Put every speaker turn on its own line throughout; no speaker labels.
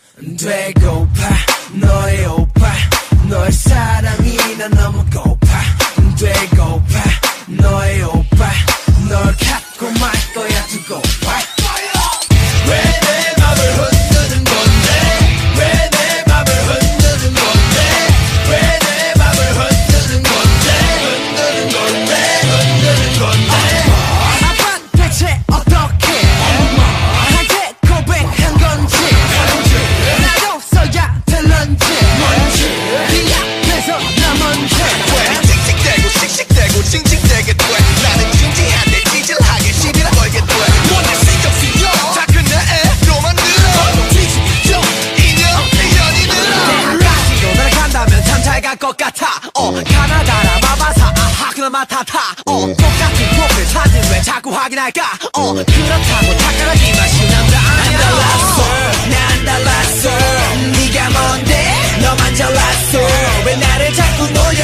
되고파 너의 오빠 너의 사랑이 난 너무 고파 되고파 너의 오빠 널 갖고 말 거야 두고 봐 왜 내 맘을 흔드는 건데 왜 내 맘을 흔드는 건데 왜 내 맘을 흔드는 건데 흔드는 건데 흔드는 건데 아빠 대체 어떻게 나한테 고백한 건지 나도 써야 될런지 네 앞에서 나 먼저 왜 씩씩대고 씩씩대고 징징대게 돼 나는 진지한데 찌질하게 시비나 걸게 돼 뭔데 신경 쓰여 작은 내 애로만 들어 뒤집죠 인연 인연이 늘어 까지로 날아간다면 참 잘 갈 것 같아 가나다라 마바사 아하 그나마 타타 똑같은 프로필 사진 왜 자꾸 확인할까 그렇다고 착각하지마 신난다 안 달랐어 난 달랐어 네가 뭔데 너만 잘났어 왜 나를 자꾸 놀려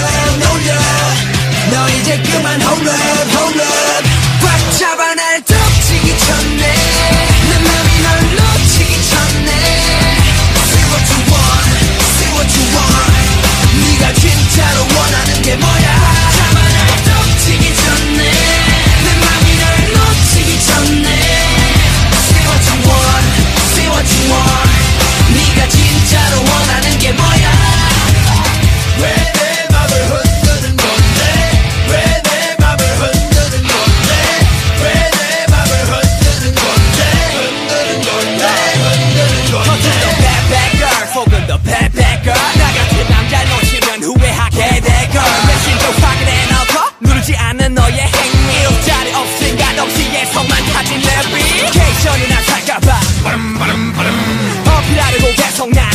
너 이제 그만 hold up 꽉 잡아 날 덮치기 전에 내 맘이 널 놓치기 전에 Say what you want Say what you want 네가 진짜로 원하는 게 뭐야 잡아 날 덮치기 전에 내 맘이 널 놓치기 전에 Say what you want Say what you want 네가 진짜로 원하는 게 뭐야 왜 내 맘을 흔드는 건데 왜 내 맘을 흔드는 건데 왜 내 맘을 흔드는 건데 흔드는 건데 흔드는 건데 겉은 더 bad bad girl 속은 더 bad bad girl 나 같은 남자 놓치면 후회하게 될 걸 메신저 확인해 놓고 누르지 않는 너의 행위 일자리 없음 가동시에 성만 타진 내비케이션이나 살까봐 어필하려고 계속 난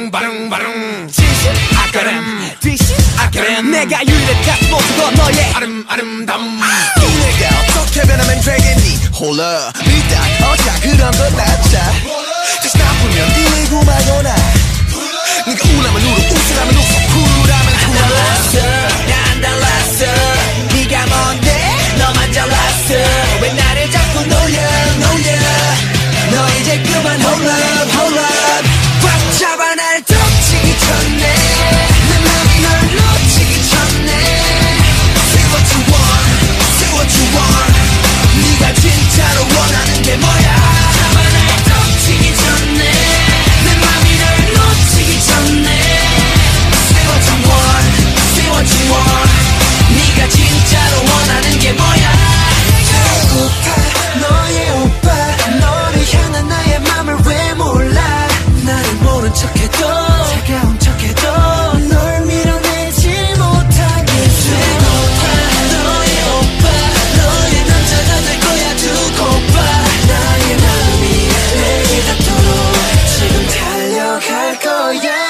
진심 아까름 뒤심 아까름 내가 유일한 모습은 너의 아름다움 내가 어떻게 변하면 되겠니 홀라 일단 어자 그런 건 낫자 다시 나쁘면 이고 말거나 네가 우라면 울어 웃으라면 웃어 쿨하면 쿨하고 난 달랐어 네가 뭔데 너만 잘났어 왜 나를 자꾸 놀려 너 이제 그만 hold up 꽉 잡아 날 덮치기 전에 내 맘이 널 놓치기 전에 Say what you want Say what you want 네가 진짜로 원하는 게 뭐야 잡아 날 덮치기 전에 내 맘이 널 놓치기 전에 Say what you want Say what you want 네가 진짜로 원하는 게 뭐야 배고파 너의 오빠 너를 향한 나의 맘을 왜 몰라 나를 모른 척해도 차가운 척해도 널 밀어내지 못하게 배고파 너의 오빠 너의 남자가 될 거야 두고 봐 나의 마음이 내게 닿도록 지금 달려갈 거야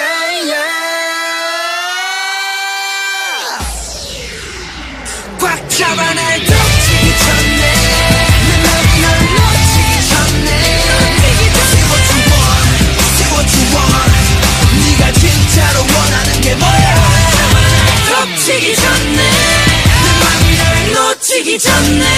꽉 잡아 날 덮치기 전에 내 맘이 널 놓치기 전에 Say what you want Say what you want 네가 진짜로 원하는 게 뭐야 잡아 날 덮치기 전에 내 맘이 널 놓치기 전에